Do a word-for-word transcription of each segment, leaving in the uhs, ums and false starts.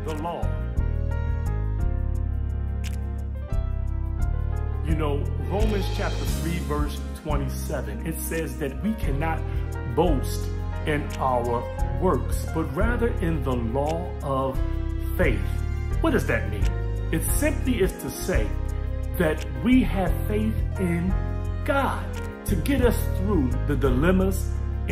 the law. You know, Romans chapter three, verse twenty-seven, it says that we cannot boast in our works, but rather in the law of faith. What does that mean? It simply is to say that we have faith in God to get us through the dilemmas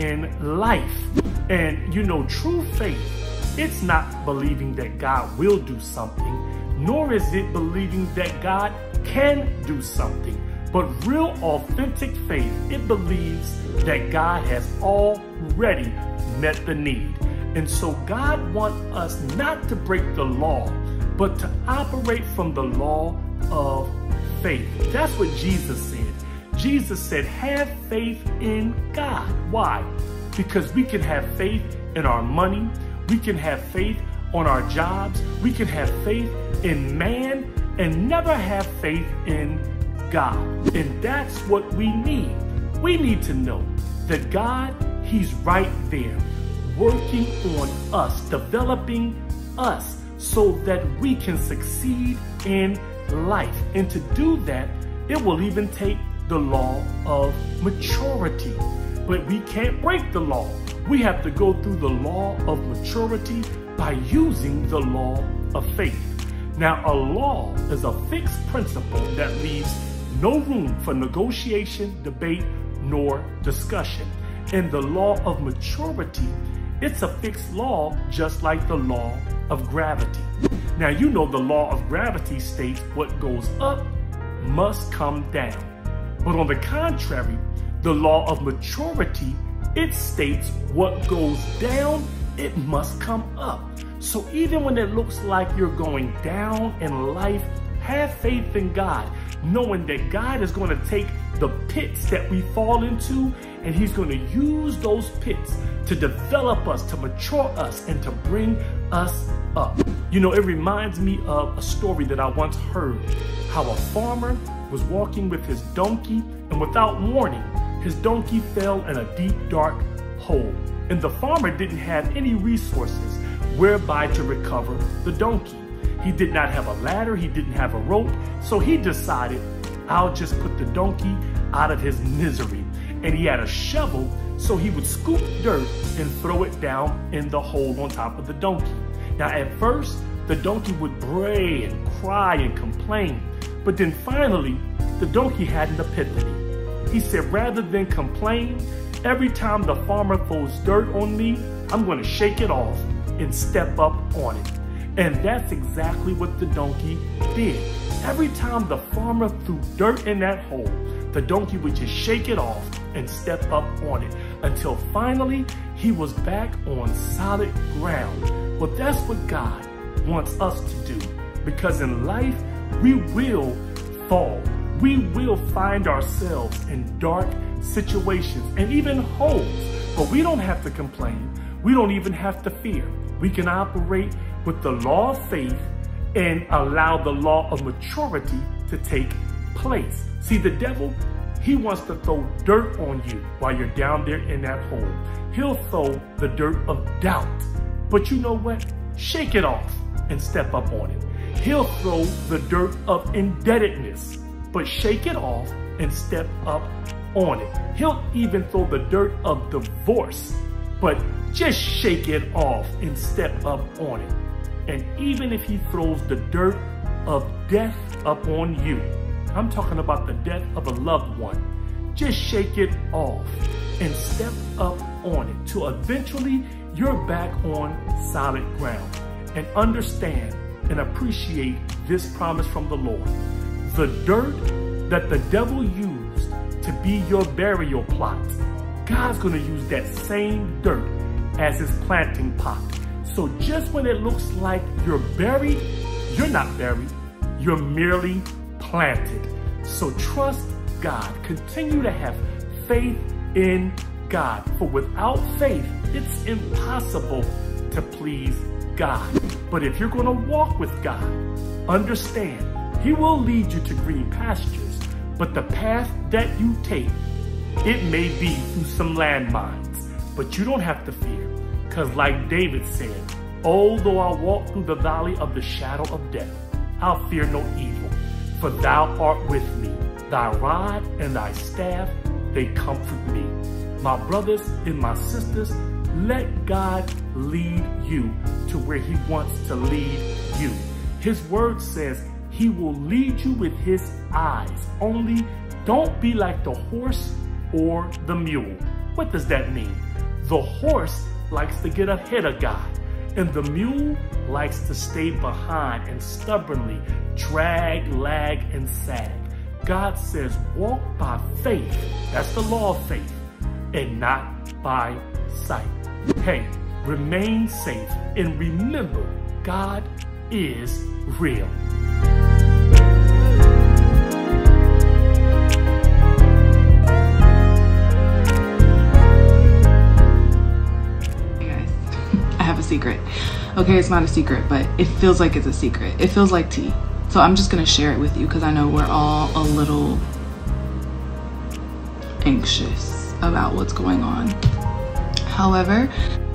in life. And you know, true faith, it's not believing that God will do something, nor is it believing that God can do something. But real authentic faith, it believes that God has already met the need. And so God wants us not to break the law, but to operate from the law of faith. That's what Jesus said. Jesus said, have faith in God. Why? Because we can have faith in our money. We can have faith on our jobs. We can have faith in man and never have faith in God. And that's what we need. We need to know that God, He's right there working on us, developing us so that we can succeed in life. And to do that, it will even take the law of maturity. But we can't break the law. We have to go through the law of maturity by using the law of faith. Now, a law is a fixed principle that leaves no room for negotiation, debate, nor discussion. And the law of maturity, it's a fixed law just like the law of gravity. Now, you know the law of gravity states what goes up must come down. But on the contrary, the law of maturity, it states what goes down, it must come up. So even when it looks like you're going down in life, have faith in God, knowing that God is going to take the pits that we fall into and He's going to use those pits to develop us, to mature us, and to bring us up. You know, it reminds me of a story that I once heard, how a farmer was walking with his donkey, and without warning, his donkey fell in a deep, dark hole. And the farmer didn't have any resources whereby to recover the donkey. He did not have a ladder, he didn't have a rope, so he decided, I'll just put the donkey out of his misery. And he had a shovel, so he would scoop dirt and throw it down in the hole on top of the donkey. Now at first, the donkey would bray and cry and complain, but then finally, the donkey had an epiphany. He said, rather than complain, every time the farmer throws dirt on me, I'm going to shake it off and step up on it. And that's exactly what the donkey did. Every time the farmer threw dirt in that hole, the donkey would just shake it off and step up on it until finally he was back on solid ground. Well, that's what God wants us to do, because in life, we will fall. We will find ourselves in dark situations and even holes, but we don't have to complain. We don't even have to fear. We can operate with the law of faith and allow the law of maturity to take place. See, the devil, he wants to throw dirt on you while you're down there in that hole. He'll throw the dirt of doubt. But you know what? Shake it off and step up on it. He'll throw the dirt of indebtedness, but shake it off and step up on it. He'll even throw the dirt of divorce, but just shake it off and step up on it. And even if he throws the dirt of death up on you, I'm talking about the death of a loved one, just shake it off and step up on it till eventually you're back on solid ground. And understand and appreciate this promise from the Lord. The dirt that the devil used to be your burial plot, God's going to use that same dirt as his planting pot. So just when it looks like you're buried, you're not buried. You're merely planted. So trust God. Continue to have faith in God. For without faith, it's impossible to please God. But if you're going to walk with God, understand He will lead you to green pastures. But the path that you take, it may be through some landmines. But you don't have to fear. Because like David said, Although I walk through the valley of the shadow of death, I'll fear no evil, for thou art with me. Thy rod and thy staff, they comfort me. My brothers and my sisters, let God lead you to where he wants to lead you. His word says he will lead you with his eyes. Only don't be like the horse or the mule. What does that mean? The horse likes to get ahead of God, and the mule likes to stay behind and stubbornly drag, lag, and sag. God says, walk by faith, that's the law of faith, and not by sight. Hey, remain safe and remember, God is real. Hey guys, I have a secret. Okay, it's not a secret, but it feels like it's a secret. It feels like tea. So I'm just gonna share it with you because I know we're all a little anxious about what's going on. However,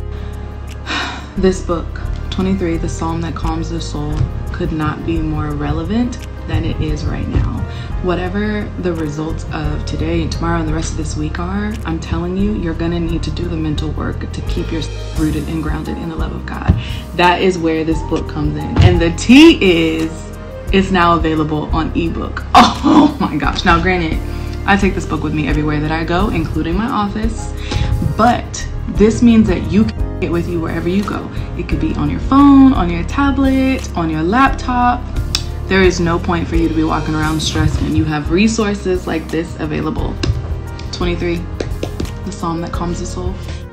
this book, twenty-three, The Psalm That Calms the Soul, could not be more relevant than it is right now. Whatever the results of today and tomorrow and the rest of this week are, I'm telling you, you're gonna need to do the mental work to keep yourself rooted and grounded in the love of God. That is where this book comes in. And the tea is, it's now available on ebook. Oh my gosh. Now granted, I take this book with me everywhere that I go, including my office, but this means that you can take it with you wherever you go. It could be on your phone, on your tablet, on your laptop. There is no point for you to be walking around stressed when you have resources like this available. twenty-three, The Psalm That Calms the Soul.